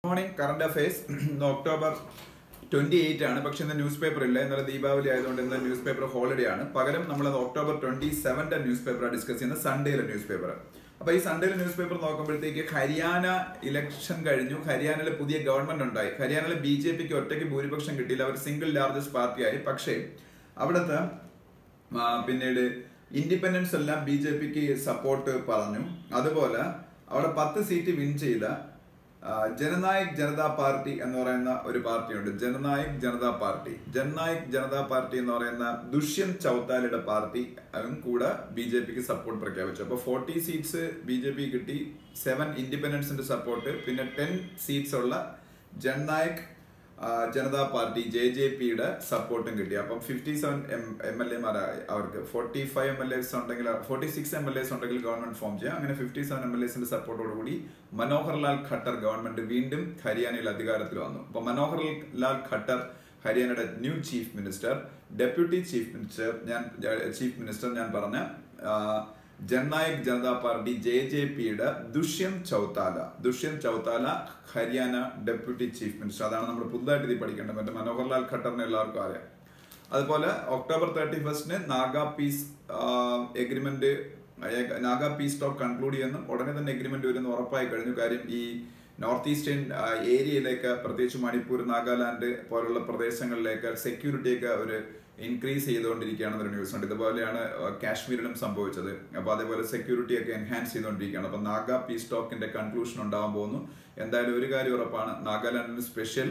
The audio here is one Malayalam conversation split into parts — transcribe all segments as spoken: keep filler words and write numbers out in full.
Morning, current affairs. October twenty-eighth ആണ്. പക്ഷെ ഇന്ന് ന്യൂസ് പേപ്പർ ഇല്ല. ഇന്നലെ ദീപാവലി ആയതുകൊണ്ട് ഇന്ന് ന്യൂസ് പേപ്പർ ഹോളിഡേ ആണ്. പകരം നമ്മൾ ഒക്ടോബർ ട്വന്റി സെവന്റെ ന്യൂസ് പേപ്പർ ഡിസ്കസ് ചെയ്യുന്ന സൺഡേയിലെ ന്യൂസ് പേപ്പർ. അപ്പൊ ഈ സൺഡേയിലെ ന്യൂസ് പേപ്പർ നോക്കുമ്പോഴത്തേക്ക് ഹരിയാന ഇലക്ഷൻ കഴിഞ്ഞു. ഹരിയാനയിലെ പുതിയ ഗവൺമെന്റ് ഉണ്ടായി. ഹരിയാനയിലെ ബി ജെ പിക്ക് ഒറ്റയ്ക്ക് ഭൂരിപക്ഷം കിട്ടിയില്ല. അവർ സിംഗിൾ ലാർജസ്റ്റ് പാർട്ടിയായി. പക്ഷേ അവിടുത്തെ പിന്നീട് ഇൻഡിപെൻഡൻസ് എല്ലാം ബി ജെ പിക്ക് സപ്പോർട്ട് പറഞ്ഞു. അതുപോലെ അവിടെ പത്ത് സീറ്റ് വിൻ ചെയ്ത ജനനായക് ജനതാ പാർട്ടി എന്ന് പറയുന്ന ഒരു പാർട്ടിയുണ്ട്. ജനനായക് ജനതാ പാർട്ടി ജനനായക് ജനതാ പാർട്ടി എന്ന് പറയുന്ന ദുഷ്യന്ത് ചൗത്താലയുടെ പാർട്ടി അതും കൂടെ ബി ജെ പിക്ക് സപ്പോർട്ട് പ്രഖ്യാപിച്ചു. അപ്പോൾ forty seats B J P കിട്ടി, സെവൻ ഇൻഡിപെൻഡൻസിന്റെ സപ്പോർട്ട്, പിന്നെ ടെൻ സീറ്റ്സ് ഉള്ള Jannayak Janta party J J പിയുടെ സപ്പോർട്ടും കിട്ടി. അപ്പം fifty seven M M L എമാർ അവർക്ക് forty five M L S ഉണ്ടെങ്കിൽ forty six M L S ഉണ്ടെങ്കിൽ ഗവൺമെന്റ് ഫോം ചെയ്യാം. അങ്ങനെ ഫിഫ്റ്റി സെവൻ എം എൽ എസിന്റെ സപ്പോർട്ടോടുകൂടി മനോഹർ ലാൽ ഖട്ടർ ഗവൺമെന്റ് വീണ്ടും ഹരിയാനയിൽ അധികാരത്തിൽ വന്നു. അപ്പൊ മനോഹർ ലാൽ ഖട്ടർ ഹരിയാനയുടെ new chief minister, deputy chief minister ഞാൻ ചീഫ് മിനിസ്റ്റർ ഞാൻ പറഞ്ഞ Jannayak Janta party J J പിയുടെ Dushyant Chautala Dushyant Chautala Haryana deputy chief minister. അതാണ് നമ്മൾ പുതുതായിട്ട് ഇത് പഠിക്കേണ്ടത്. മറ്റേ മനോഹർ ലാൽ ഖട്ടറിനെ എല്ലാവർക്കും അറിയാം. അതുപോലെ ഒക്ടോബർ തേർട്ടി ഫസ്റ്റിന് Naga peace agreement Naga peace talk conclude ചെയ്യുന്നു. ഉടനെ തന്നെ എഗ്രിമെന്റ് വരുന്ന ഉറപ്പായി കഴിഞ്ഞു. കാര്യം ഈ നോർത്ത് ഈസ്റ്റേൺ ഏരിയയിലേക്ക്, പ്രത്യേകിച്ച് മണിപ്പൂർ, നാഗാലാൻഡ് പോലുള്ള പ്രദേശങ്ങളിലേക്ക് സെക്യൂരിറ്റിയൊക്കെ ഒരു ഇൻക്രീസ് ചെയ്തുകൊണ്ടിരിക്കുകയാണെന്നൊരു ന്യൂസ് ഉണ്ട്. ഇതുപോലെയാണ് കാശ്മീരിലും സംഭവിച്ചത്. അപ്പോൾ അതേപോലെ സെക്യൂരിറ്റി ഒക്കെ എൻഹാൻസ് ചെയ്തുകൊണ്ടിരിക്കുകയാണ്. അപ്പോൾ നാഗ പീസ് ടോക്കിന്റെ കൺക്ലൂഷൻ ഉണ്ടാകാൻ പോകുന്നു. എന്തായാലും ഒരു കാര്യം ഉറപ്പാണ്, നാഗാലാൻഡിന് സ്പെഷ്യൽ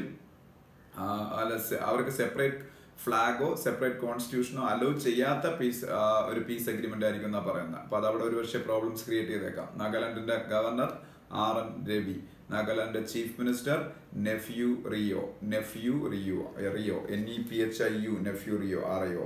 അവർക്ക് സെപ്പറേറ്റ് ഫ്ലാഗോ സെപ്പറേറ്റ് കോൺസ്റ്റിറ്റ്യൂഷനോ അലോ ചെയ്യാത്ത പീസ് ഒരു പീസ് അഗ്രിമെന്റ് ആയിരിക്കും എന്നാണ് പറയുന്നത്. അപ്പോൾ അത് അവിടെ ഒരു പക്ഷേ പ്രോബ്ലംസ് ക്രിയേറ്റ് ചെയ്തേക്കാം. നാഗാലാൻഡിന്റെ governor R N Ravi, Nagaland chief minister Neiphiu Rio Neiphiu Rio Rio N E P H I U Neiphiu Rio R I O.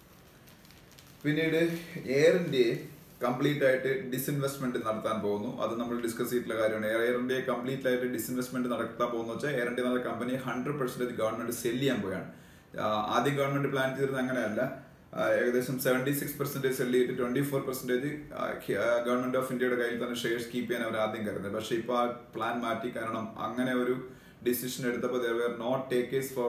പിന്നീട് എയർ ഇന്ത്യയെ കംപ്ലീറ്റ് ആയിട്ട് ഡിസ്ഇൻവെസ്റ്റ്മെന്റ് നടത്താൻ പോകുന്നു. അത് നമ്മൾ ഡിസ്കസ് ചെയ്തിട്ടുള്ള കാര്യമാണ്. എയർ ഇന്ത്യയെ കംപ്ലീറ്റ് ആയിട്ട് ഡിസ്ഇൻവെസ്റ്റ്മെന്റ് നടത്താൻ പോകുന്ന വെച്ചാൽ എയർ ഇന്ത്യ എന്ന company hundred percentage government sell ചെയ്യാൻ പോയാണ്. ആദ്യം ഗവൺമെന്റ് പ്ലാൻ ചെയ്തിരുന്നത് അങ്ങനെയല്ല. ഏകദേശം സെവൻറ്റി സിക്സ് പെർസെന്റേജ് സെല് ചെയ്തിട്ട് twenty four percentage government of ഇന്ത്യയുടെ കയ്യിൽ തന്നെ ഷെയർസ് കീപ്പ് ചെയ്യാൻ അവർ ആദ്യം കരുതുന്നത്. പക്ഷേ ഇപ്പോൾ ആ പ്ലാൻ മാറ്റി. കാരണം അങ്ങനെ ഒരു ഡിസിഷൻ എടുത്തപ്പോൾ there were not takers for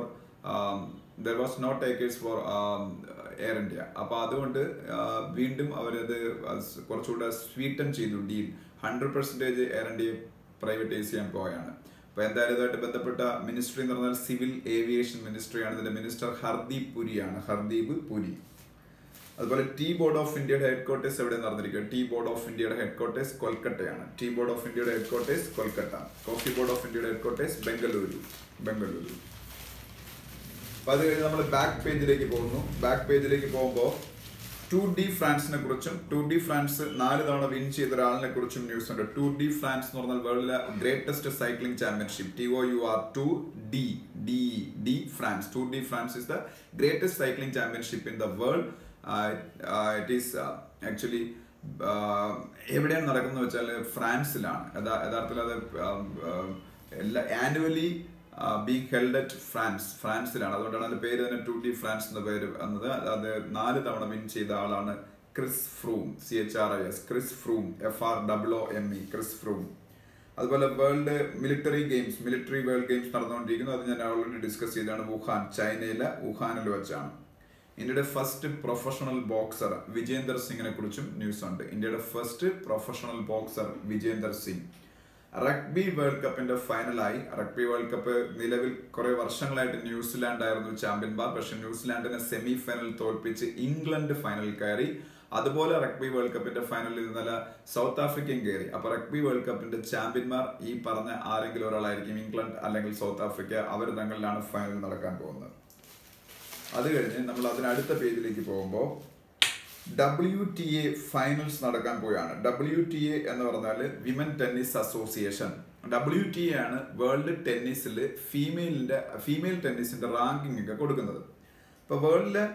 there was not takers for Air India. അപ്പോൾ അതുകൊണ്ട് വീണ്ടും അവരത് കുറച്ചുകൂടെ സ്വീറ്റൻ ചെയ്തു ഡീൽ. ഹൺഡ്രഡ് പെർസെന്റേജ് എയർ ഇന്ത്യയെ പ്രൈവറ്റൈസ് ചെയ്യാൻ പോവുകയാണ്. അപ്പോൾ എന്തായാലും ഇതുമായിട്ട് ബന്ധപ്പെട്ട മിനിസ്ട്രി എന്ന് പറഞ്ഞാൽ സിവിൽ ഏവിയേഷൻ മിനിസ്ട്രിയാണ്. ഇതിന്റെ മിനിസ്റ്റർ ഹർദീപ് പുരിയാണ് ഹർദീപ് പുരി. അതുപോലെ ടീ ബോർഡ് ഓഫ് ഇന്ത്യയുടെ ഹെഡ് ക്വാർട്ടേഴ്സ് എവിടെ നടന്നിരിക്കുക? ടീ ബോർഡ് ഓഫ് ഇന്ത്യയുടെ ഹെഡ് ക്വാർട്ടേഴ്സ് കൊൽക്കട്ടയാണ്. ടീ ബോർഡ് ഓഫ് ഇന്ത്യയുടെ headquarters Kolkata. Coffee board of ഇന്ത്യയുടെ ഹെഡ് ക്വാർട്ടേഴ്സ് ബംഗളൂരു ബംഗളൂരു. അപ്പൊ അത് കഴിഞ്ഞ് നമ്മൾ ബാക്ക് പേജിലേക്ക് പോകുന്നു. ബാക്ക് പേജിലേക്ക് പോകുമ്പോൾ ടൂർ ഡി ഫ്രാൻസിനെ കുറിച്ചും ടൂർ ഡി ഫ്രാൻസ് നാല് തവണ വിൻ ചെയ്ത ഒരാളിനെ കുറിച്ചും ന്യൂസ് ഉണ്ട്. ടൂർ ഡി ഫ്രാൻസ് എന്ന് പറഞ്ഞാൽ വേൾഡിലെ greatest cycling championship. T O U R to D D D France. Tour de France is the greatest cycling championship in the world. It is actually എവിടെയാണ് നടക്കുന്നത് വെച്ചാൽ ഫ്രാൻസിലാണ്. യഥാർത്ഥത്തിൽ അത് എല്ലാ annually being held at France ഫ്രാൻസിലാണ്. അതുകൊണ്ടാണ് അതിന്റെ പേര് തന്നെ ടൂർ ഡി ഫ്രാൻസ് എന്ന പേര് വന്നത്. അത് നാല് തവണ വിൻ ചെയ്ത ആളാണ് Chris Froome. C H R I S Chris Froome F R W O M E Chris Froome. അതുപോലെ world military games military world games നടന്നുകൊണ്ടിരിക്കുന്നു. അത് ഞാൻ ഓൾറെഡി ഡിസ്കസ് ചെയ്തതാണ്. വുഹാൻ, ചൈനയിലെ വുഹാനിൽ വെച്ചാണ്. ഇന്ത്യയുടെ ഫസ്റ്റ് പ്രൊഫഷണൽ ബോക്സർ വിജേന്ദർ സിംഗിനെ കുറിച്ചും ന്യൂസ് ഉണ്ട്. ഇന്ത്യയുടെ first professional boxer Vijender Singh. Rugby world കപ്പിന്റെ ഫൈനലായി. റഗ്ബി വേൾഡ് കപ്പ് നിലവിൽ കുറെ വർഷങ്ങളായിട്ട് ന്യൂസിലാൻഡ് ആയിരുന്നു ചാമ്പ്യന്മാർ. പക്ഷെ ന്യൂസിലാൻഡിനെ സെമി ഫൈനൽ തോൽപ്പിച്ച് ഇംഗ്ലണ്ട് ഫൈനൽ കയറി. അതുപോലെ റഗ്ബി വേൾഡ് കപ്പിന്റെ ഫൈനലിൽ ഇന്നലെ സൗത്ത് ആഫ്രിക്കയും കയറി. അപ്പൊ റഗ്ബി വേൾഡ് കപ്പിന്റെ ചാമ്പ്യന്മാർ ഈ പറഞ്ഞ ആരെങ്കിലും ഒരാളായിരിക്കും. ഇംഗ്ലണ്ട് അല്ലെങ്കിൽ സൗത്ത് ആഫ്രിക്ക. അവർ തങ്ങളിലാണ് ഫൈനൽ നടക്കാൻ പോകുന്നത്. അത് കഴിഞ്ഞ് നമ്മൾ അതിനടുത്ത പേജിലേക്ക് പോകുമ്പോൾ ഡബ്ല്യു ടി എ ഫൈനൽസ് നടക്കാൻ പോയാണ്. ഡബ്ല്യു ടി എ എന്ന് പറഞ്ഞാൽ women tennis association. W T A ആണ് വേൾഡ് ടെന്നീസിൽ ഫീമെയിലിന്റെ ഫീമെയിൽ ടെന്നീസിന്റെ റാങ്കിങ് ഒക്കെ കൊടുക്കുന്നത്. ഇപ്പൊ വേൾഡിലെ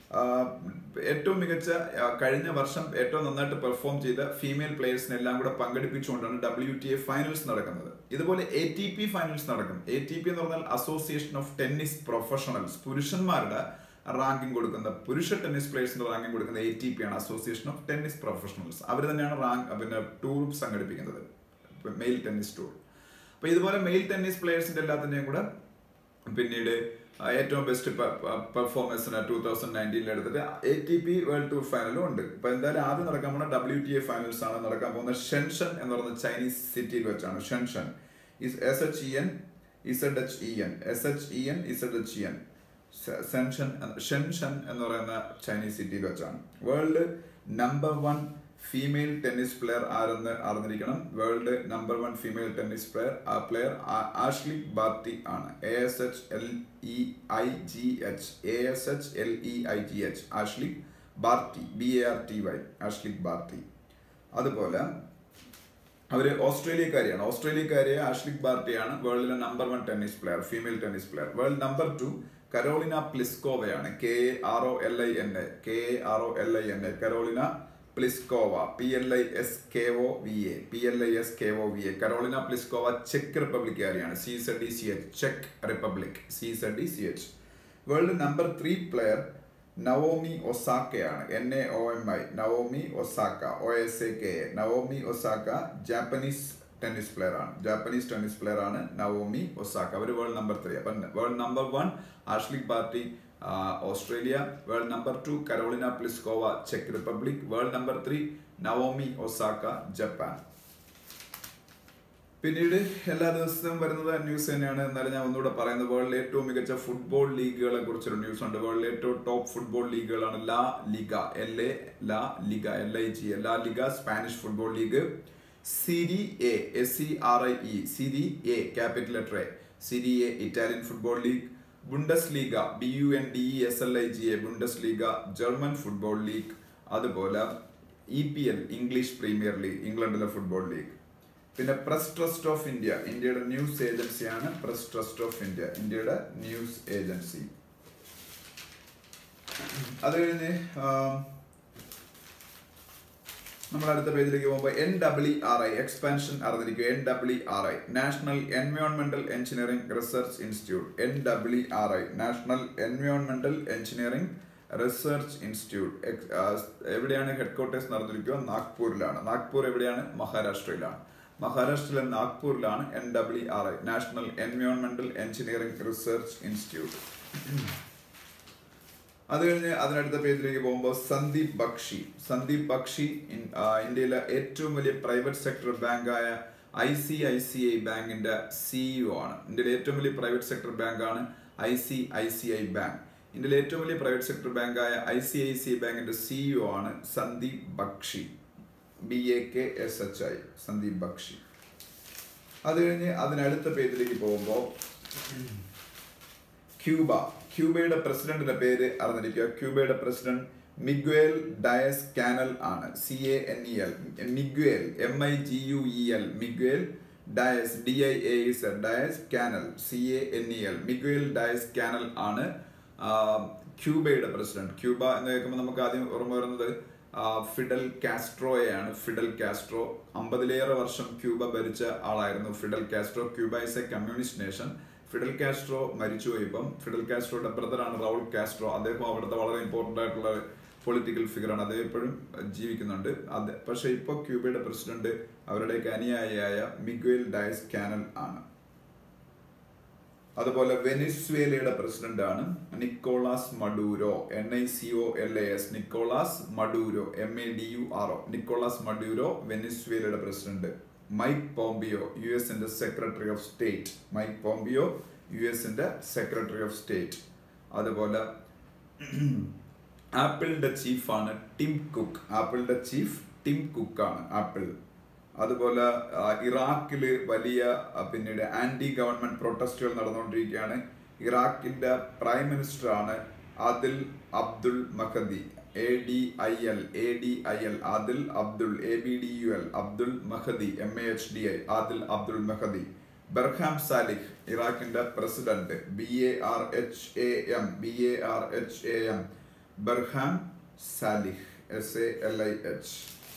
ഏറ്റവും മികച്ച കഴിഞ്ഞ വർഷം ഏറ്റവും നന്നായിട്ട് പെർഫോം ചെയ്ത ഫീമെയിൽ പ്ലേയേഴ്സിനെ എല്ലാം കൂടെ പങ്കെടുപ്പിച്ചുകൊണ്ടാണ് ഡബ്ല്യു ടി എ ഫൈനൽസ് നടക്കുന്നത്. ഇതുപോലെ എ ടി പി ഫൈനൽസ് നടക്കും. എ ടി പി എന്ന് പറഞ്ഞാൽ അസോസിയേഷൻ ഓഫ് ടെന്നീസ് പ്രൊഫഷണൽസ്. പുരുഷന്മാരുടെ റാങ്കിങ് കൊടുക്കുന്ന പുരുഷ ടെന്നീസ് പ്ലേയേഴ്സിന്റെ റാങ്കിങ് കൊടുക്കുന്ന എ ടി പി ആണ്, അസോസിയേഷൻ ഓഫ് ടെന്നീസ് പ്രൊഫഷണൽസ്. അവർ തന്നെയാണ് റാങ്ക് പിന്നെ ടൂർ സംഘടിപ്പിക്കുന്നത്, മെയിൽ ടെന്നീസ് ടൂർ. അപ്പോൾ ഇതുപോലെ മെയിൽ ടെന്നീസ് പ്ലേയേഴ്സിൻ്റെ എല്ലാത്തിൻ്റെയും കൂടെ പിന്നീട് ഏറ്റവും ബെസ്റ്റ് പെർഫോമൻസിന് ടൂ തൗസൻഡ് നയൻറ്റീനിൽ എടുത്തിട്ട് A T P world tour ഫൈനലും ഉണ്ട്. അപ്പോൾ എന്തായാലും ആദ്യം നടക്കാൻ പോകുന്ന ഡബ്ല്യു ടി എ ഫൈനൽസ് ആണ് നടക്കാൻ പോകുന്നത്. ഷെൻഷൻ എന്ന് പറയുന്ന ചൈനീസ് സിറ്റിയിൽ വെച്ചാണ്. Shenzhen S H E N Z H E N S H E N Z H E N Shenzhen Shenzhen എന്ന് പറയുന്ന ചൈനീസ് സിറ്റിയിൽ വെച്ചാണ്. World number one female tennis player ആരെന്ന് അറിഞ്ഞിരിക്കണം. World number one female tennis player ആ പ്ലെയർ ആഷ്ലി ബാർട്ടി ആണ്. A S H L E I G H A S H L E I G H Ashleigh Barty B A R T Y Ashley Barty. അതുപോലെ അവർ ഓസ്ട്രേലിയക്കാരിയാണ്. ഓസ്ട്രേലിയക്കാരിയെ ആഷ്ലി ബാർട്ടിയാണ് വേൾഡിലെ number one tennis player female tennis player. World number two Karolina പ്ലിസ്കോവയാണ്. K A R O L I N A K A R O L I N A Karolina Pliskova P L I S K O V A P L I S K O V A Karolina Pliskova ചെക്ക് റിപ്പബ്ലിക്കാരിയാണ്. C Z D C H ചെക്ക് Republic C Z D C H. World number three player Naomi ഒസാക്കയാണ്. N A O M I Naomi Osaka O S A K A Naomi Osaka Japanese tennis player ആണ്. ജാപ്പനീസ് ടെന്നീസ് പ്ലെയർ ആണ് നവോമി ഒസാക്ക. അവർ വേൾഡ് നമ്പർ ത്രീ. അപ്പം world number one Ashleigh Barty Australia. World number two Karolina Pliskova ചെക്ക് Republic. World number three Naomi Osaka Japan. പിന്നീട് എല്ലാ ദിവസവും വരുന്നത് ന്യൂസ് തന്നെയാണ്. എന്നാലും ഞാൻ ഒന്നുകൂടെ പറയുന്നത് വേൾഡിലെ ഏറ്റവും മികച്ച ഫുട്ബോൾ ലീഗുകളെ കുറിച്ചൊരു ന്യൂസ് ഉണ്ട്. വേൾഡിലെ ഏറ്റവും ടോപ്പ് ഫുട്ബോൾ ലീഗുകളാണ് La Liga L A La Liga L I G La Liga Spanish football league. Serie A S C R I E Serie A capital letter A Serie A Italian football league. Bundesliga B U N D E S L I G A Bundesliga German football league. അതുപോലെ E P L English Premier League ഇംഗ്ലണ്ടിലെ ഫുട്ബോൾ ലീഗ്. പിന്നെ പ്രസ് ട്രസ്റ്റ് ഓഫ് ഇന്ത്യ ഇന്ത്യയുടെ ന്യൂസ് ഏജൻസിയാണ്. പ്രസ് ട്രസ്റ്റ് ഓഫ് ഇന്ത്യ ഇന്ത്യയുടെ ന്യൂസ് ഏജൻസി. അത് കഴിഞ്ഞ് നമ്മൾ അടുത്ത പേജിലേക്ക് പോകുമ്പോൾ N W R I expansion അറിഞ്ഞിരിക്കും. N W R I national എൻവയോൺമെന്റൽ engineering research institute. N W R I national എൻവയോൺമെന്റൽ എഞ്ചിനീയറിംഗ് റിസർച്ച് ഇൻസ്റ്റിറ്റ്യൂട്ട്. എവിടെയാണ് ഹെഡ് ക്വാർട്ടേഴ്സ് നടന്നിരിക്കുക? നാഗ്പൂരിലാണ്. നാഗ്പൂർ എവിടെയാണ്? മഹാരാഷ്ട്രയിലാണ്. മഹാരാഷ്ട്രയിലെ നാഗ്പൂരിലാണ് N W R I national എൻവയോൺമെന്റൽ എഞ്ചിനീയറിംഗ് റിസർച്ച് ഇൻസ്റ്റിറ്റ്യൂട്ട്. അത് കഴിഞ്ഞ് അതിനടുത്ത പേജിലേക്ക് പോകുമ്പോൾ സന്ദീപ് ബക്ഷി സന്ദീപ് ബക്ഷി ഇന്ത്യയിലെ ഏറ്റവും വലിയ പ്രൈവറ്റ് സെക്ടർ ബാങ്കായ I C I C I ബാങ്കിന്റെ സിഇഒ ആണ്. ഇന്ത്യയിലെ ഏറ്റവും വലിയ പ്രൈവറ്റ് സെക്ടർ ബാങ്കാണ് I C I C I bank. ഇന്ത്യയിലെ ഏറ്റവും വലിയ പ്രൈവറ്റ് സെക്ടർ ബാങ്കായ I C I C I ബാങ്കിന്റെ സിഇഒ ആണ് Sandeep Bakhshi B A K S H I Sandeep Bakhshi. അത് കഴിഞ്ഞ് അതിനടുത്ത പേജിലേക്ക് പോകുമ്പോൾ ക്യൂബ ക്യൂബയുടെ പ്രസിഡന്റിന്റെ പേര് അറിഞ്ഞിരിക്കുക. ക്യൂബയുടെ പ്രസിഡന്റ് മിഗ്വേൽ ഡയസ് കാനൽ ആണ്. C A N E L Miguel M I G U E L Miguel Diaz D I A Z Diaz Canel C A N E L Miguel Diaz Canel ആണ് ക്യൂബയുടെ പ്രസിഡന്റ്. ക്യൂബ എന്ന് കേൾക്കുമ്പോൾ നമുക്ക് ആദ്യം ഓർമ്മ വരുന്നത് ഫിഡൽ കാസ്ട്രോയെയാണ്. ഫിഡൽ കാസ്ട്രോ അമ്പതിലേറെ വർഷം ക്യൂബ ഭരിച്ച ആളായിരുന്നു Fidel Castro. Cuba is a communist nation. Fidel Castro മരിച്ചുപോയി. ഇപ്പം ഫിഡൽ കാസ്ട്രോയുടെ ബ്രദറാണ് റൗൾ കാസ്ട്രോ. അദ്ദേഹം അവിടുത്തെ വളരെ ഇമ്പോർട്ടൻ്റ് ആയിട്ടുള്ള പൊളിറ്റിക്കൽ ഫിഗറാണ്. അദ്ദേഹം ഇപ്പോഴും ജീവിക്കുന്നുണ്ട്. അത് പക്ഷേ ഇപ്പോൾ ക്യൂബയുടെ പ്രസിഡന്റ് അവരുടെയൊക്കെ അനുയായിയായ മിഗ്വേൽ ഡയസ് കാനൽ ആണ്. അതുപോലെ വെനിസ്വേലയുടെ പ്രസിഡന്റ് ആണ് Nicolas Maduro N I C O L A S Nicolas Maduro M A D U R O Nicolas Maduro വെനിസ്വേലയുടെ പ്രസിഡന്റ്. മൈക്ക് പോംപിയോ യു എസിന്റെ secretary of state Mike Pompeo U എസിന്റെ സെക്രട്ടറി ഓഫ് സ്റ്റേറ്റ്. അതുപോലെ ആപ്പിളിന്റെ ചീഫാണ് ടിം കുക്ക്. ആപ്പിളിന്റെ ചീഫ് ടിം കുക്ക് ആണ് ആപ്പിൾ. അതുപോലെ ഇറാഖില് വലിയ പിന്നീട് ആന്റി ഗവൺമെന്റ് പ്രൊട്ടസ്റ്റുകൾ നടന്നുകൊണ്ടിരിക്കുകയാണ്. ഇറാഖിന്റെ പ്രൈം മിനിസ്റ്റർ ആണ് Adil Abdul Mahdi A D I L A D I L Adil Abdul A B D U L Abdul Mahdi M A H D I Adil Abdul Mahdi. Barham Salih ഇറാഖിന്റെ president B A R H A M B A R H A M Barham Salih S A L I H.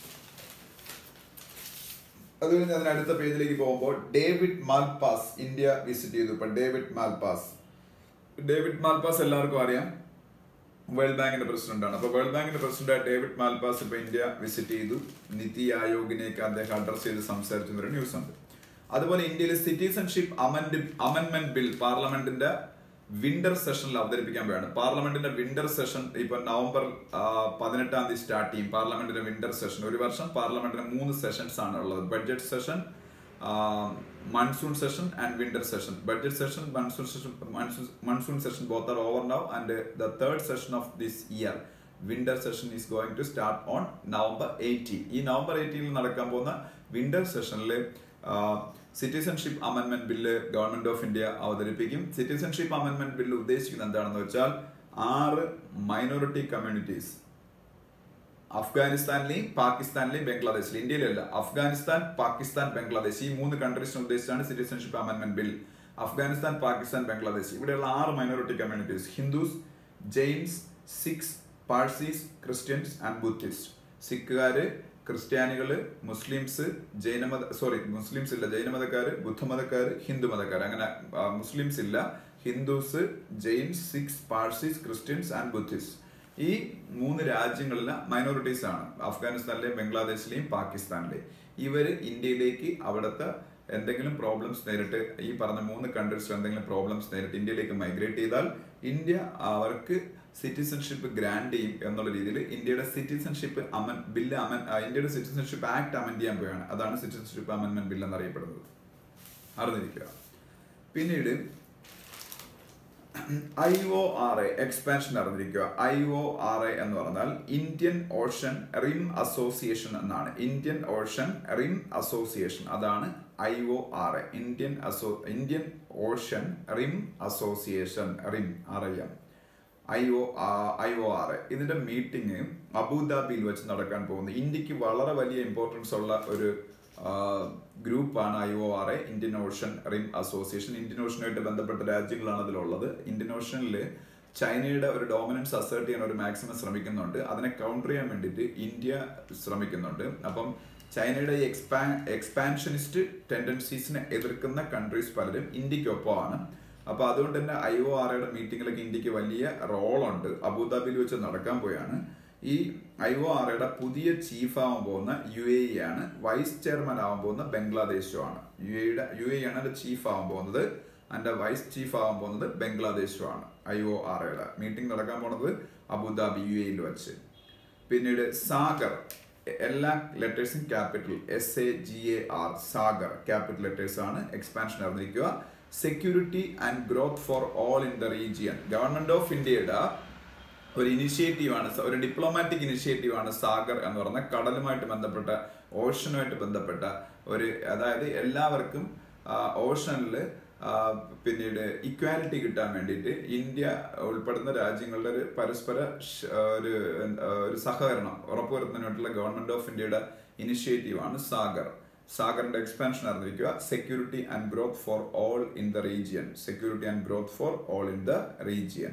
അത് കഴിഞ്ഞ് അതിനടുത്ത പേജിലേക്ക് പോകുമ്പോൾ ഡേവിഡ് മാൽപാസ് ഇന്ത്യ വിസിറ്റ് ചെയ്തു. ഇപ്പൊ ഡേവിഡ് മാൽപാസ് ഡേവിഡ് മാൽപാസ് എല്ലാവർക്കും അറിയാം, വേൾഡ് ബാങ്കിന്റെ പ്രസിഡന്റ് ആണ്. അപ്പൊ വേൾഡ് ബാങ്കിന്റെ പ്രസിഡന്റ് ഡേവിഡ് മാൽപാസ് ഇപ്പൊ ഇന്ത്യ വിസിറ്റ് ചെയ്തു. നിതി ആയോഗിനെയൊക്കെ അദ്ദേഹം അഡ്രസ് ചെയ്ത് സംസാരിച്ചൊരു ന്യൂസ് ഉണ്ട്. അതുപോലെ ഇന്ത്യയിലെ സിറ്റിസൺഷിപ്പ് അമെൻമെന്റ് ബിൽ പാർലമെന്റിന്റെ വിന്റർ സെഷനിൽ അവതരിപ്പിക്കാൻ പോവുകയാണ്. പാർലമെന്റിന്റെ വിന്റർ സെഷൻ ഇപ്പൊ നവംബർ പതിനെട്ടാം തീയതി സ്റ്റാർട്ട് ചെയ്യും. പാർലമെന്റിന്റെ വിന്റർ സെഷൻ ഒരു വർഷം പാർലമെന്റിന് മൂന്ന് സെഷൻസ് ആണ് ഉള്ളത്. Budget session, monsoon session and winter session. Budget session, monsoon session, monsoon session both are over now, and the third session of this year, winter session, is going to start on November eighteenth. ഈ നവംബർ എയ്റ്റീനിൽ നടക്കാൻ പോകുന്ന വിന്റർ സെഷനിൽ സിറ്റിസൺഷിപ്പ് അമെൻമെന്റ് ബില്ല് ഗവൺമെന്റ് ഓഫ് ഇന്ത്യ അവതരിപ്പിക്കും. സിറ്റിസൺഷിപ്പ് അമെൻമെന്റ് ബില്ല് ഉദ്ദേശിക്കുന്നത് എന്താണെന്ന് വെച്ചാൽ ആറ് മൈനോറിറ്റി കമ്മ്യൂണിറ്റീസ് അഫ്ഗാനിസ്ഥാനിലെയും പാകിസ്ഥാനിലെയും ബംഗ്ലാദേശിലും, ഇന്ത്യയിലല്ല, അഫ്ഗാനിസ്ഥാൻ, പാകിസ്ഥാൻ, ബംഗ്ലാദേശ്, ഈ മൂന്ന് കൺട്രീസിനെ ഉദ്ദേശിച്ചാണ് സിറ്റിസൺഷിപ്പ് അമെൻമെന്റ് ബിൽ. അഫ്ഗാനിസ്ഥാൻ, പാകിസ്ഥാൻ, ബംഗ്ലാദേശ്, ഇവിടെയുള്ള ആറ് minority communities, Hindus, Jains, Sikhs, Parsis, Christians and Buddhist. സിഖുകാര്, ക്രിസ്ത്യാനികള്, മുസ്ലിംസ്, ജൈനമത സോറി മുസ്ലിംസ് ഇല്ല ജൈനമതക്കാര്, ബുദ്ധമതക്കാര്, ഹിന്ദു മതക്കാര്, അങ്ങനെ മുസ്ലിംസ് ഇല്ല, Hindus, Jains, Sikhs, Parsis, Christians and Buddhist. ഈ മൂന്ന് രാജ്യങ്ങളിലെ മൈനോറിറ്റീസ് ആണ്, അഫ്ഗാനിസ്ഥാനിലെയും ബംഗ്ലാദേശിലെയും പാകിസ്ഥാനിലെയും. ഇവര് ഇന്ത്യയിലേക്ക് അവിടുത്തെ എന്തെങ്കിലും പ്രോബ്ലംസ് നേരിട്ട്, ഈ പറഞ്ഞ മൂന്ന് കൺട്രീസിൽ എന്തെങ്കിലും പ്രോബ്ലംസ് നേരിട്ട് ഇന്ത്യയിലേക്ക് മൈഗ്രേറ്റ് ചെയ്താൽ ഇന്ത്യ അവർക്ക് സിറ്റിസൺഷിപ്പ് ഗ്രാൻഡ് ചെയ്യും എന്നുള്ള രീതിയിൽ ഇന്ത്യയുടെ സിറ്റിസൺഷിപ്പ് അമൻ ബില്ല് അമൻ ഇന്ത്യയുടെ സിറ്റിസൺഷിപ്പ് ആക്ട് അമെൻഡ് ചെയ്യാൻ പോവുകയാണ്. അതാണ് സിറ്റിസൺഷിപ്പ് അമെൻമെന്റ് ബില്ല് എന്നറിയപ്പെടുന്നത്. അറിഞ്ഞിരിക്കുക. പിന്നീട് I O R A expansion അറിഞ്ഞിരിക്കുക. ഐ ഒ ആർ എ എന്ന് പറഞ്ഞാൽ ഇന്ത്യൻ ഓഷൻ റിം അസോസിയേഷൻ എന്നാണ്. ഇന്ത്യൻ ഓഷൻ റിം അസോസിയേഷൻ, അതാണ് I O R A. Indian അസോ Indian Ocean Rim Association, Rim R I M, I O I O R A. ഇതിന്റെ മീറ്റിംഗ് അബുദാബിയിൽ വെച്ച് നടക്കാൻ പോകുന്നു. ഇന്ത്യക്ക് വളരെ വലിയ ഇമ്പോർട്ടൻസ് ഉള്ള ഒരു ഗ്രൂപ്പാണ് I O R A, Indian Ocean Rim Association. Indian ഓഷനുമായിട്ട് ബന്ധപ്പെട്ട രാജ്യങ്ങളാണ് അതിലുള്ളത്. ഇന്ത്യൻ ഓഷനിൽ ചൈനയുടെ ഒരു ഡോമിനൻസ് അസേർട്ട് ചെയ്യാൻ ഒരു മാക്സിമം ശ്രമിക്കുന്നുണ്ട്. അതിനെ കൗണ്ടർ ചെയ്യാൻ വേണ്ടിയിട്ട് ഇന്ത്യ ശ്രമിക്കുന്നുണ്ട്. അപ്പം ചൈനയുടെ ഈ എക്സ്പാ എക്സ്പാൻഷനിസ്റ്റ് ടെൻഡൻസീസിനെ എതിർക്കുന്ന കൺട്രീസ് പലരും ഇന്ത്യക്കൊപ്പമാണ്. അപ്പൊ അതുകൊണ്ട് തന്നെ ഐ ഒ ആർ എയുടെ മീറ്റിങ്ങിലൊക്കെ ഇന്ത്യക്ക് വലിയ റോളുണ്ട്. അബുദാബിയിൽ വെച്ച് നടക്കാൻ പോയാണ്. ഈ ഐ ഒ ആർ എയുടെ പുതിയ ചീഫ് ആവാൻ പോകുന്ന യു എ ഇ ആണ്. വൈസ് ചെയർമാൻ ആവാൻ പോകുന്ന ബംഗ്ലാദേശുമാണ്. യു എയുടെ യു എ ആണ് അതിന്റെ ചീഫ് ആവാൻ പോകുന്നത്. അതിന്റെ വൈസ് ചീഫ് ആവാൻ പോകുന്നത് ബംഗ്ലാദേശുമാണ്. ഐ ഒ ആർ എയുടെ മീറ്റിംഗ് നടക്കാൻ പോകുന്നത് അബുദാബി യു എയിൽ വെച്ച്. പിന്നീട് സാഗർ, എല്ലാ ലെറ്റേഴ്സും capital, S A G A R, SAGAR capital letters ആണ്. എക്സ്പാൻഷൻ അറിഞ്ഞിരിക്കുക. Security and growth for all in the region. Government of ഇന്ത്യയുടെ ഒരു ഇനിഷ്യേറ്റീവാണ്, ഒരു ഡിപ്ലോമാറ്റിക് ഇനിഷ്യേറ്റീവാണ് സാഗർ എന്ന് പറഞ്ഞ കടലുമായിട്ട് ബന്ധപ്പെട്ട, ഓഷനുമായിട്ട് ബന്ധപ്പെട്ട ഒരു, അതായത് എല്ലാവർക്കും ഓഷനിൽ പിന്നീട് ഇക്വാലിറ്റി കിട്ടാൻ വേണ്ടിയിട്ട് ഇന്ത്യ ഉൾപ്പെടുന്ന രാജ്യങ്ങളുടെ ഒരു പരസ്പര ഒരു ഒരു സഹകരണം ഉറപ്പുവരുത്തുന്നതിന് വേണ്ടിയുള്ള ഗവൺമെന്റ് ഓഫ് ഇന്ത്യയുടെ ഇനിഷ്യേറ്റീവാണ് സാഗർ. സാഗറിന്റെ എക്സ്പാൻഷൻ അറിഞ്ഞിരിക്കുക. Security and growth for all in the region. Security and growth for all in the region.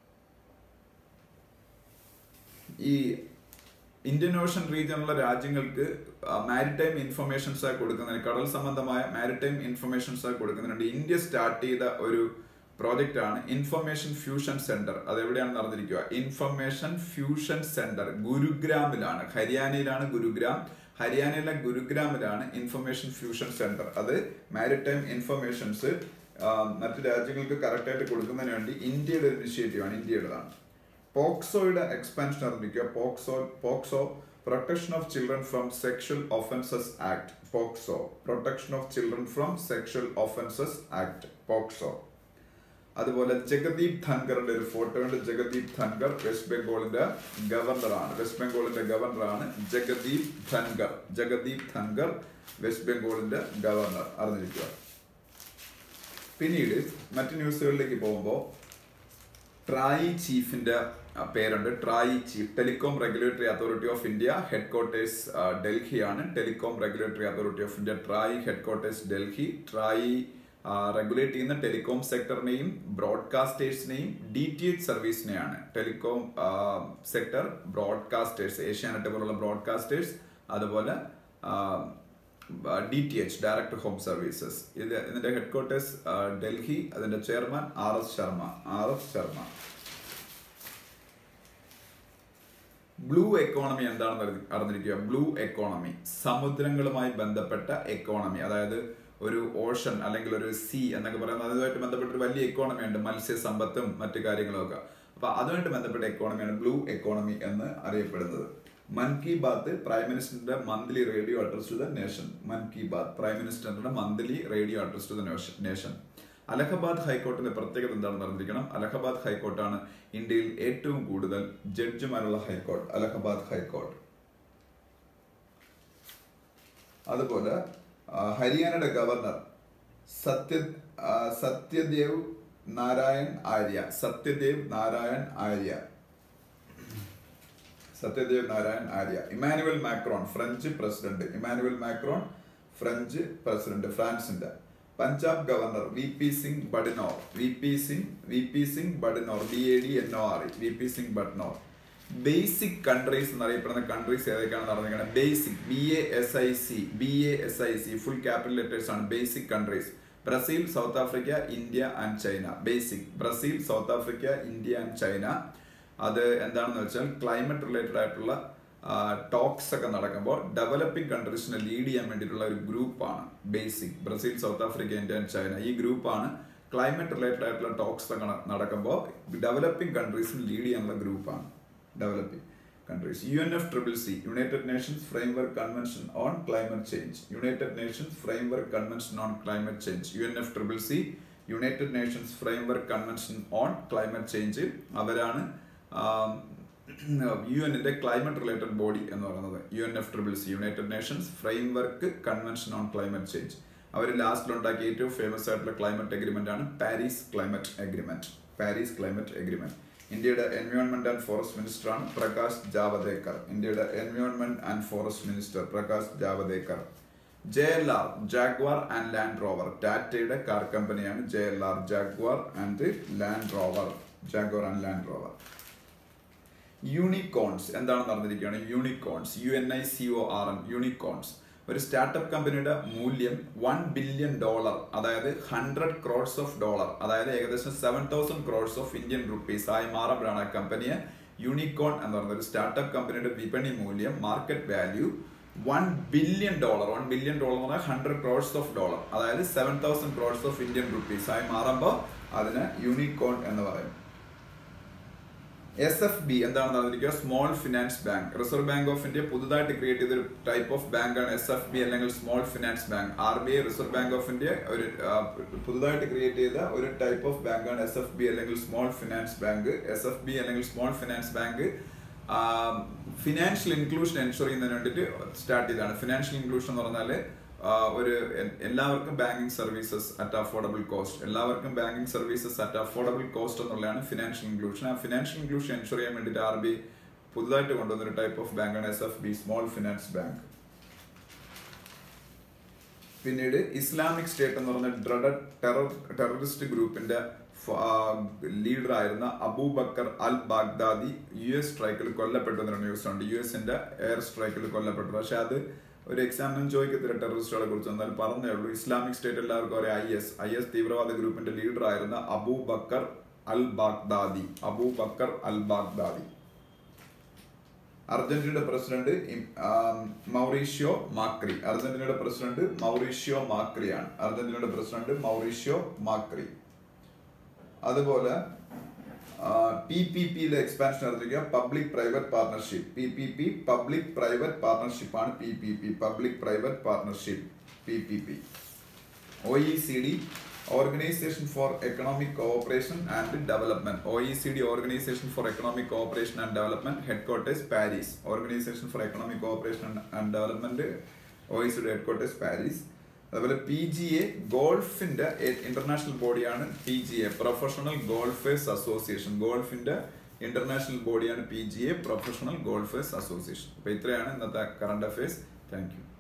ഈ ഇന്ത്യൻ ഓഷൻ റീജിയനിലുള്ള രാജ്യങ്ങൾക്ക് മാരിടൈം ഇൻഫർമേഷൻസ് കൊടുക്കുന്നതിന്, കടൽ സംബന്ധമായ മാരിടൈം ഇൻഫർമേഷൻസ് കൊടുക്കുന്നതിനുണ്ട് ഇന്ത്യ സ്റ്റാർട്ട് ചെയ്ത ഒരു പ്രോജക്റ്റ് ആണ് ഇൻഫർമേഷൻ ഫ്യൂഷൻ സെന്റർ. അത് എവിടെയാണെന്ന് അറിഞ്ഞിരിക്കുക. ഇൻഫർമേഷൻ ഫ്യൂഷൻ സെന്റർ ഗുരുഗ്രാമിലാണ്, ഹരിയാനയിലാണ് ഗുരുഗ്രാം. ഹരിയാനയിലെ ഗുരുഗ്രാമിലാണ് ഇൻഫർമേഷൻ ഫ്യൂഷൻ സെന്റർ. അത് മാരിടൈം ഇൻഫർമേഷൻസ് മറ്റു രാജ്യങ്ങൾക്ക് കറക്റ്റായിട്ട് കൊടുക്കുന്നതിന് വേണ്ടി ഇന്ത്യയുടെ ഒരു ഇനിഷ്യേറ്റീവാണ്, ഇന്ത്യയുടേതാണ്. പോക്സോയുടെ എക്സ്പാൻഷൻ അറിഞ്ഞിരിക്കുക. POCSO POCSO protection of children from sexual offences act. POCSO protection of children from sexual offences act, POCSO. അതുപോലെ ജഗദീപ് ധൻഖറിന്റെ ഒരു ഫോട്ടോ ഉണ്ട്. ജഗദീപ് ധൻഖർ വെസ്റ്റ് ബംഗാളിന്റെ ഗവർണറാണ്. വെസ്റ്റ് ബംഗാളിന്റെ ഗവർണറാണ് ജഗദീപ് ധൻഖർ. ജഗദീപ് ധൻഖർ വെസ്റ്റ് ബംഗാളിന്റെ ഗവർണർ അറിഞ്ഞിരിക്കുക. പിന്നീട് മറ്റു ന്യൂസുകളിലേക്ക് പോകുമ്പോൾ ട്രായി ചീഫിന്റെ പേരുണ്ട്. TRAI chief, telecom regulatory authority of India, headquarters ഡൽഹിയാണ്. Telecom regulatory authority of India, TRAI headquarters Delhi. TRAI regulate ചെയ്യുന്ന ടെലികോം സെക്ടറിനെയും ബ്രോഡ്കാസ്റ്റേഴ്സിനെയും ഡി ടി എച്ച് സർവീസിനെയാണ്. ടെലികോം സെക്ടർ, ബ്രോഡ്കാസ്റ്റേഴ്സ്, ഏഷ്യാനെറ്റ് പോലുള്ള ബ്രോഡ്കാസ്റ്റേഴ്സ്, അതുപോലെ D T H direct home services. ഇത് ഇതിന്റെ ഹെഡ് ക്വാർട്ടേഴ്സ് ഡൽഹി. അതിന്റെ chairman R S Sharma. R S Sharma. Blue economy എന്താണെന്ന് അറിഞ്ഞിരിക്കുക. ബ്ലൂ എക്കോണമി സമുദ്രങ്ങളുമായി ബന്ധപ്പെട്ട എക്കോണമി, അതായത് ഒരു ഓഷൻ അല്ലെങ്കിൽ ഒരു സീ എന്നൊക്കെ പറയുന്നത് അതുമായിട്ട് ബന്ധപ്പെട്ട ഒരു വലിയ എക്കോണമി ഉണ്ട്, മത്സ്യസമ്പത്തും മറ്റു കാര്യങ്ങളൊക്കെ. അപ്പൊ അതുമായിട്ട് ബന്ധപ്പെട്ട എക്കോണമിയാണ് ബ്ലൂ എക്കോണമി എന്ന് അറിയപ്പെടുന്നത്. മൻ കി ബാത്ത് പ്രൈം മിനിസ്റ്ററിന്റെ monthly radio address to the nation. Mann Ki Baat prime മിനിസ്റ്ററിന്റെ monthly radio address to the nation. Allahabad ഹൈക്കോർട്ടിന്റെ പ്രത്യേകത എന്താണെന്ന് അറിഞ്ഞിരിക്കണം. അലഹബാദ് ഹൈക്കോർട്ടാണ് ഇന്ത്യയിൽ ഏറ്റവും കൂടുതൽ ജഡ്ജിമാരുള്ള ഹൈക്കോർട്ട്, അലഹബാദ് ഹൈക്കോർട്ട്. അതുപോലെ ഹരിയാനയുടെ governor Satya Satyadev Narayan Arya. Satyadev Narayan Arya Satyadev Narayan Arya. Emmanuel Macron French president. Emmanuel Macron French president, ഫ്രാൻസിന്റെ. Punjab governor V P Singh Badnore. V P Singh V P Singh Badnore, B A D N O R E, V P Singh Badnore. BASIC countries എന്നറിയപ്പെടുന്ന കൺട്രീസ് ഏതൊക്കെയാണെന്ന് പറഞ്ഞിരിക്കുന്നത്. BASIC, B A S I C, B A S I C full capital letters ആണ് basic countries. Brazil, South Africa, India and China. BASIC Brazil, South Africa, India and China. അത് എന്താണെന്ന് വെച്ചാൽ ക്ലൈമറ്റ് റിലേറ്റഡ് ആയിട്ടുള്ള ടോക്സ് ഒക്കെ നടക്കുമ്പോൾ ഡെവലപ്പിംഗ് കൺട്രീസിനെ ലീഡ് ചെയ്യാൻ വേണ്ടിയിട്ടുള്ള ഒരു ഗ്രൂപ്പാണ് BASIC. Brazil, South Africa, India and China. ഈ ഗ്രൂപ്പാണ് ക്ലൈമറ്റ് റിലേറ്റഡ് ആയിട്ടുള്ള ടോക്സ് ഒക്കെ നടക്കുമ്പോൾ ഡെവലപ്പിംഗ് കൺട്രീസിന് ലീഡ് ചെയ്യാനുള്ള ഗ്രൂപ്പാണ് developing countries. U N F C C C, United Nations Framework Convention on Climate Change. United Nations Framework Convention on Climate Change. U N F C C C, United Nations Framework Convention on Climate Change. അവരാണ് യു എന്നിന്റെ ക്ലൈമറ്റ് റിലേറ്റഡ് ബോഡി എന്ന് പറയുന്നത്. U N F triple C, united nations framework convention on climate change. അവർ ലാസ്റ്റിൽ ഉണ്ടാക്കിയ ഏറ്റവും ഫേമസ് ആയിട്ടുള്ള ക്ലൈമറ്റ് അഗ്രിമെന്റ് ആണ് Paris climate agreement. Paris climate agreement. ഇന്ത്യയുടെ എൻവയോൺമെന്റ് ആൻഡ് ഫോറസ്റ്റ് മിനിസ്റ്റർ ആണ് പ്രകാശ് ജാവദേക്കർ. ഇന്ത്യയുടെ environment and forest minister Prakash Javadekar. J L R, Jaguar and Land Rover. ടാറ്റയുടെ കാർ കമ്പനിയാണ് J L R, Jaguar and Land rover. Jaguar and Land Rover. Unicorns എന്താണെന്ന് അറിഞ്ഞിരിക്കുകയാണ്. Unicorns, U N I C O R N, unicorns. ഒരു സ്റ്റാർട്ടപ്പ് കമ്പനിയുടെ മൂല്യം വൺ ബില്യൺ ഡോളർ, അതായത് ഹൺഡ്രഡ് ക്രോഡ്സ് ഓഫ് ഡോളർ, അതായത് ഏകദേശം seven thousand crores of Indian rupees ആയി മാറുമ്പോഴാണ് ആ കമ്പനിയെ യൂണിക്കോൺ എന്ന് പറയുന്ന ഒരു സ്റ്റാർട്ടപ്പ് കമ്പനിയുടെ വിപണി മൂല്യം, market value one billion dollar. One billion dollar എന്ന് പറഞ്ഞാൽ ഹൺഡ്രഡ് ക്രോഡ്സ് ഓഫ് ഡോളർ, അതായത് seven thousand crores of Indian rupees ആയി മാറുമ്പോൾ അതിന് യൂണിക്കോൺ എന്ന് പറയും. എസ് എഫ് ബി എന്താണെന്ന് അറിഞ്ഞിരിക്കുക. Small finance bank. Reserve bank of India പുതുതായിട്ട് ക്രിയേറ്റ് ചെയ്ത ഒരു ടൈപ്പ് ഓഫ് ബാങ്കാണ് എസ് എഫ് ബി അല്ലെങ്കിൽ small finance bank. R B I, reserve bank of India ഒരു പുതുതായിട്ട് ക്രിയേറ്റ് ചെയ്ത ഒരു ടൈപ്പ് ഓഫ് ബാങ്കാണ് എസ് എഫ് ബി അല്ലെങ്കിൽ small finance bank. S F B അല്ലെങ്കിൽ small finance bank financial inclusion ensure ചെയ്യുന്നതിന് വേണ്ടിയിട്ട് സ്റ്റാർട്ട് ചെയ്തതാണ്. ഫിനാൻഷ്യൽ ഇൻക്ലൂഷൻ എന്ന് പറഞ്ഞാൽ ഒരു എല്ലാവർക്കും banking services at affordable cost, എല്ലാവർക്കും banking services at affordable cost എന്നുള്ളതാണ് ഫിനാൻഷ്യൽ ഇൻക്ലൂഷൻ. ആ ഫിനാൻഷ്യൽ ഇൻക്ലൂഷൻ എൻഷുർ ചെയ്യാൻ വേണ്ടിയിട്ട് ആർ ബി പുതുതായിട്ട് കൊണ്ടുവന്ന ഒരു ടൈപ്പ് ഓഫ് ബാങ്കാണ് S F B, small finance bank. പിന്നീട് ഇസ്ലാമിക് സ്റ്റേറ്റ് എന്ന് പറഞ്ഞ ഡ്രഡഡ് ടെറർ ടെററിസ്റ്റ് ഗ്രൂപ്പിന്റെ ലീഡർ ആയിരുന്ന Abu Bakr al Baghdadi U S സ്ട്രൈക്കിൽ കൊല്ലപ്പെട്ടു എന്നൊരു ന്യൂസ് ഉണ്ട്. യു എസിന്റെ എയർ സ്ട്രൈക്കിൽ കൊല്ലപ്പെട്ടു. പക്ഷെ അത് ഒരു എക്സാമിനും ചോദിക്കത്തില്ല ടെററിസ്റ്റുകളെ കുറിച്ച്, എന്നാൽ പറഞ്ഞേ ഉള്ളൂ. ഇസ്ലാമിക് സ്റ്റേറ്റ് എല്ലാവർക്കും അറിയാം. ഐ എസ് ഐ എസ് തീവ്രവാദ ഗ്രൂപ്പിന്റെ ലീഡർ ആയിരുന്ന Abu Bakr al Baghdadi. Abu Bakr al Baghdadi. അർജന്റീനയുടെ പ്രസിഡന്റ് മൗറീഷ്യോ മാക്രി. അർജന്റീനയുടെ പ്രസിഡന്റ് മൗറീഷ്യോ മാക്രിയാണ്. അർജന്റീനയുടെ പ്രസിഡന്റ് മൗറീഷ്യോ മാക്രി. അതുപോലെ പി പി പിയിലെ എക്സ്പാൻഷൻ നടത്തിക്കുക. Public private partnership. P P P public private partnership ആണ്. P P P public private partnership, P P P. O E C D, organisation for economic cooperation and development. O E C D organisation for economic cooperation and development, headquarters Paris. Organisation for economic cooperation and development, O E C D headquarters Paris. അതുപോലെ പി ജി എ ഗോൾഫിന്റെ ഇന്റർനാഷണൽ ബോഡിയാണ് P G A, professional golfers association. ഗോൾഫിന്റെ ഇന്റർനാഷണൽ ബോഡിയാണ് P G A, professional golfers association. അപ്പൊ ഇത്രയാണ് ഇന്നത്തെ കറണ്ട് അഫയേഴ്സ്. Thank you.